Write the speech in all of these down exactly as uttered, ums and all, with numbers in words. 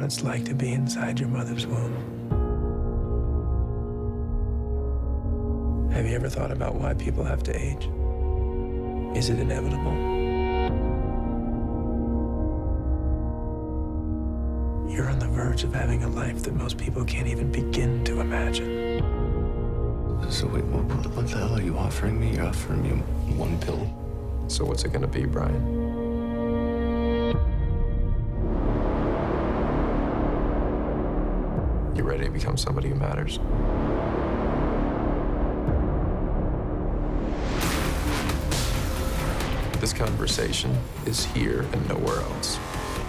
it's like to be inside your mother's womb? Have you ever thought about why people have to age? Is it inevitable? You're on the verge of having a life that most people can't even begin to imagine. So wait, what, what the hell are you offering me? You're offering me one pill? So what's it gonna be, Brian? You ready to become somebody who matters? This conversation is here and nowhere else.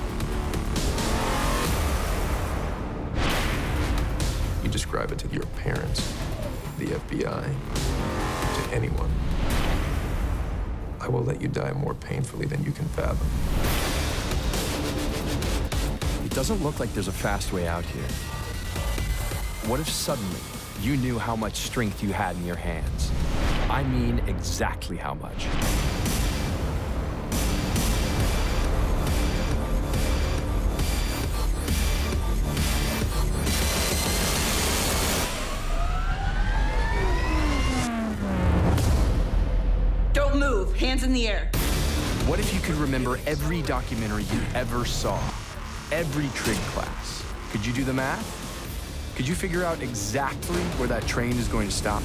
You describe it to your parents, the F B I, to anyone. I will let you die more painfully than you can fathom. It doesn't look like there's a fast way out here. What if suddenly you knew how much strength you had in your hands? I mean exactly how much. Don't move. Hands in the air. What if you could remember every documentary you ever saw? Every trig class? Could you do the math? Could you figure out exactly where that train is going to stop?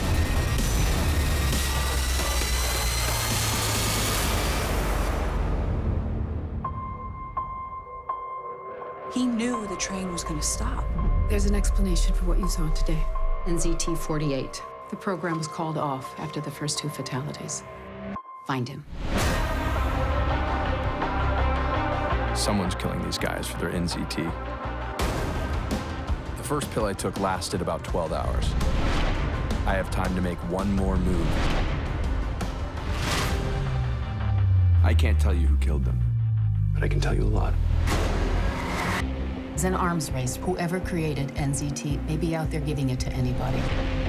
He knew the train was going to stop. There's an explanation for what you saw today. N Z T forty-eight. The program was called off after the first two fatalities. Find him. Someone's killing these guys for their N Z T. The first pill I took lasted about twelve hours. I have time to make one more move. I can't tell you who killed them, but I can tell you a lot. It's an arms race. Whoever created N Z T may be out there giving it to anybody.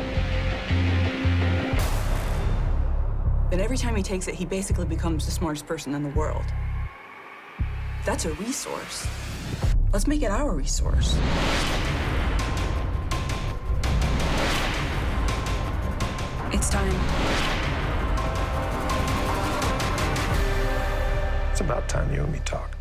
But every time he takes it, he basically becomes the smartest person in the world. That's a resource. Let's make it our resource. It's time. It's about time you and me talk.